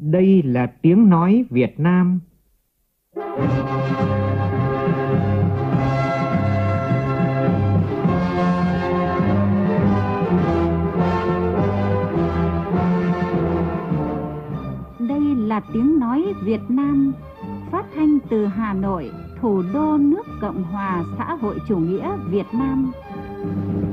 Đây là tiếng nói Việt Nam. Đây là tiếng nói Việt Nam, phát thanh từ Hà Nội, thủ đô nước Cộng hòa xã hội chủ nghĩa Việt Nam.